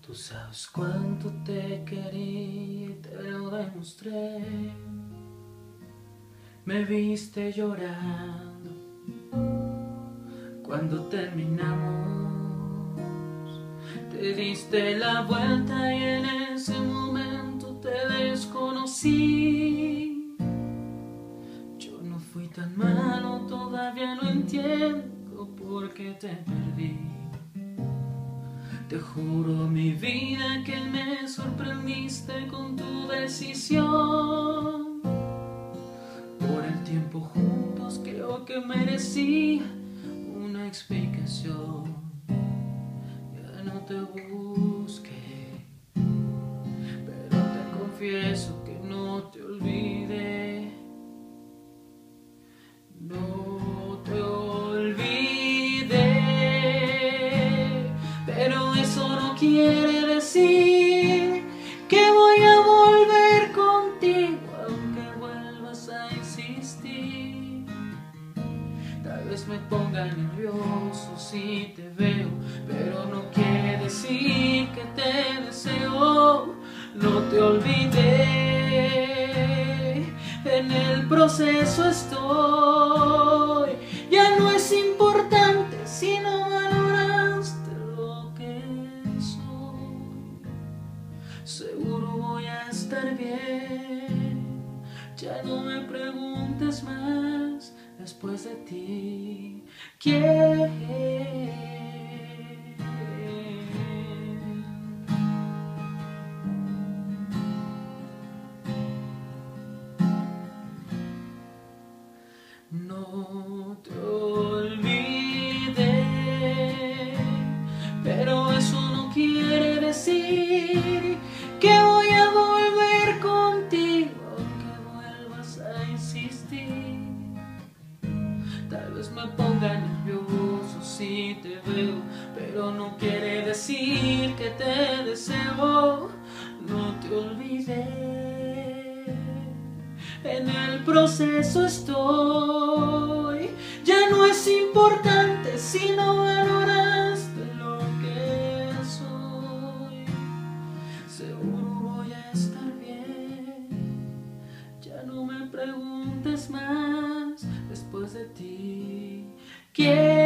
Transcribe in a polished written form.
Tú sabes cuánto te quería y te lo demostré. Me viste llorando cuando terminamos. Te diste la vuelta y en ese momento te desconocí. Yo no fui tan malo, todavía no entiendo por qué te perdí. Te juro mi vida que me sorprendiste con tu decisión. Por el tiempo juntos creo que merecía una explicación. Ya no te busqué, pero te confieso que no te olvidé. No te olvidé, pero eso no quiere decir que voy a volver contigo, aunque vuelvas a insistir. Tal vez me ponga nervioso si te veo, pero no quiere decir que te deseo. No te olvidé, en el proceso estoy. Ya no es importante si no valoraste lo que soy. Seguro voy a estar bien, ya no me preguntes más. Después de ti, ¿quién? No te olvidé, pero eso no quiere decir que voy a volver contigo, aunque vuelvas a insistir. Tal vez me ponga nervioso si te veo, pero no quiere decir que te deseo. No te olvidé, en el proceso estoy. Ya no es importante si no valoraste lo que soy. Seguro voy a estar bien, ya no me preguntes más. Después de ti, ¿quién?